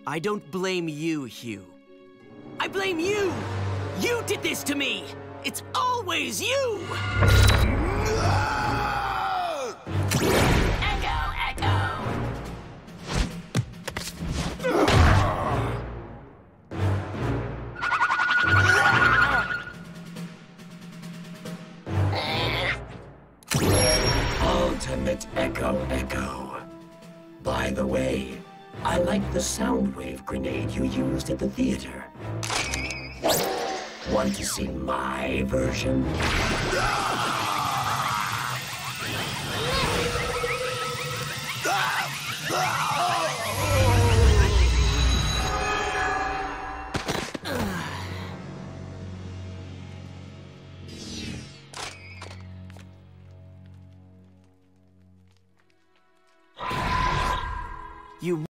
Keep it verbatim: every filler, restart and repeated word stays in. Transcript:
I don't blame you, Hugh. I blame you! You did this to me! It's always you! Echo, Echo! Ultimate Echo Echo. By the way, I like the sound wave grenade you used at the theater. Want to see my version? You